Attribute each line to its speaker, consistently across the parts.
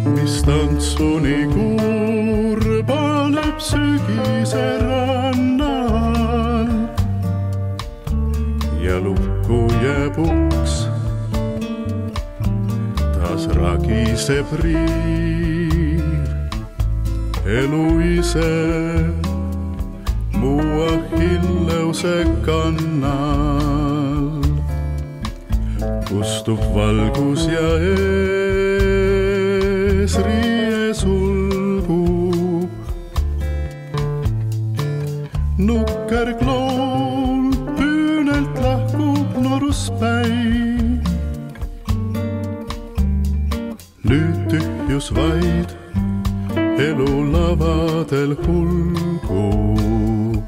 Speaker 1: mis tantsuni kuur paneb sügise rannal ja lukku jääb uks, taas ragiseb riiv. Elu ise mu Achilleuse kannal kustub valgus ja eesriie sulgub. Nukker kloon püünelt lahkub noruspäi. Nüüd tühjus vaid elu lavadel hulgub.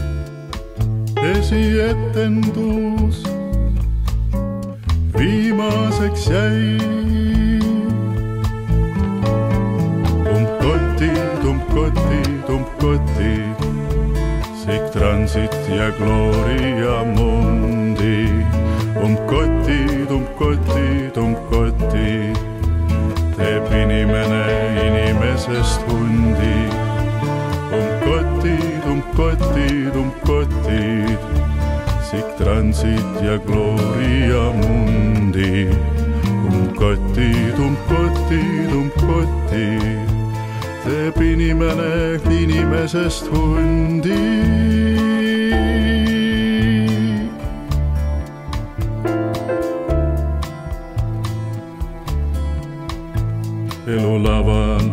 Speaker 1: Esietendus viimaseks jäi. Tumpkoti, sic transit ja gloria mundi. Tumpkoti, teeb inimene inimesest hundi. Tumpkoti, sic transit ja gloria mundi. Tumpkoti, teeb inimene inimesest hundi. Elulaval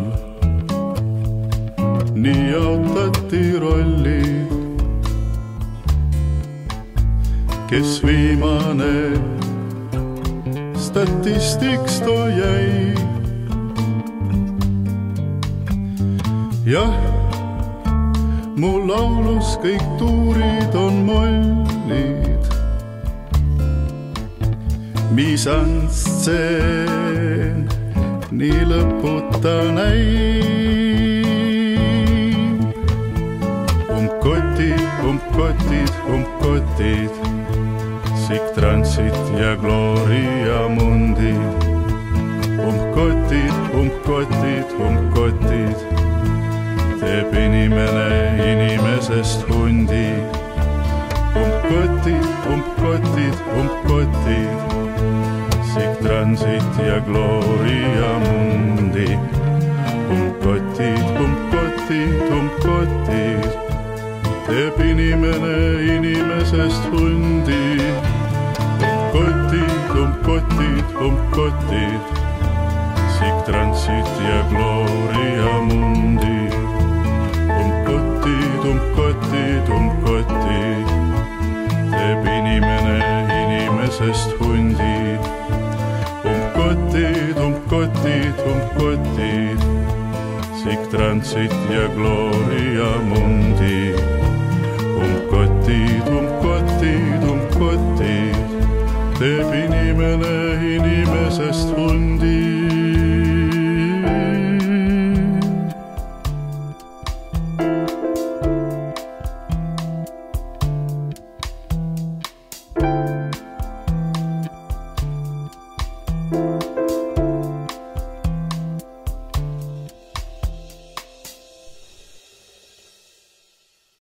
Speaker 1: nii jaotati rollid, kes viimane statistiks too jäi. Jah, mu laulus kõik tuurid on mollid, misantseen nii lõputa näib. Umpkotid, sic transit ja gloria mundi. Umpkotid, teeb inimene inimesest hundi. Umpkotid, sic transit ja gloria mundi. Umpkotid, teeb inimene inimesest hundi. Umpkotid, sic transit ja gloria mundi. Umpkotid, teeb inimene inimesest hundi. Umpkotid, sic transit ja gloria mundi. Umpkotid.